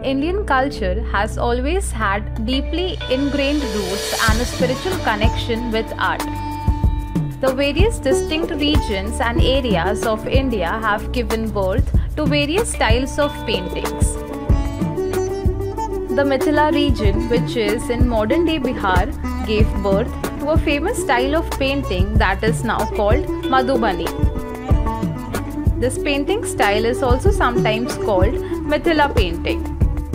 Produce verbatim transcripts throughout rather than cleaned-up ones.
Indian culture has always had deeply ingrained roots and a spiritual connection with art. The various distinct regions and areas of India have given birth to various styles of paintings. The Mithila region, which is in modern-day Bihar, gave birth to a famous style of painting that is now called Madhubani. This painting style is also sometimes called Mithila painting.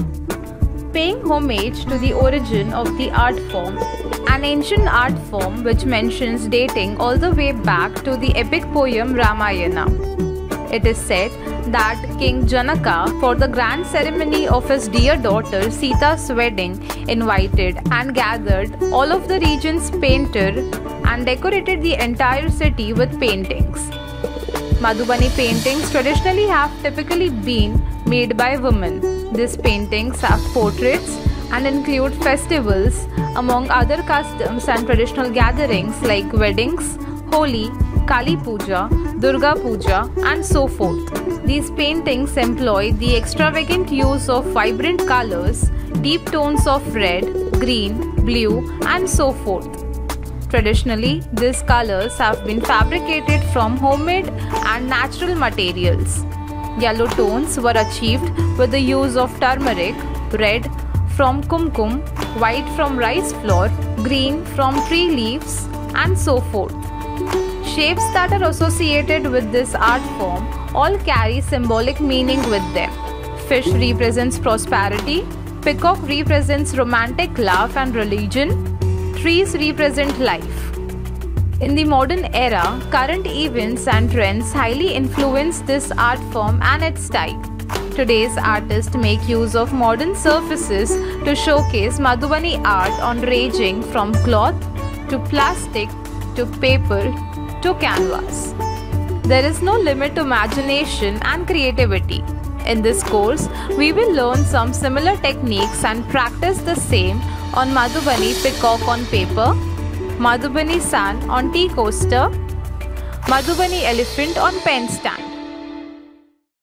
Paying homage to the origin of the art form, an ancient art form which mentions dating all the way back to the epic poem Ramayana. It is said that King Janaka, for the grand ceremony of his dear daughter Sita's wedding, invited and gathered all of the region's painters and decorated the entire city with paintings. Madhubani paintings traditionally have typically been made by women. These paintings have portraits and include festivals among other customs and traditional gatherings like weddings, Holi, Kali Puja, Durga Puja and so forth. These paintings employ the extravagant use of vibrant colors, deep tones of red, green, blue and so forth. Traditionally, these colors have been fabricated from homemade and natural materials. Yellow tones were achieved with the use of turmeric, red from kumkum, white from rice flour, green from tree leaves and so forth. Shapes that are associated with this art form all carry symbolic meaning with them. Fish represents prosperity, peacock represents romantic love and religion, trees represent life. In the modern era, current events and trends highly influence this art form and its style. Today's artists make use of modern surfaces to showcase Madhubani art on ranging from cloth to plastic to paper to canvas. There is no limit to imagination and creativity. In this course, we will learn some similar techniques and practice the same on Madhubani peacock on paper, Madhubani sun on tea coaster, Madhubani elephant on pen stand.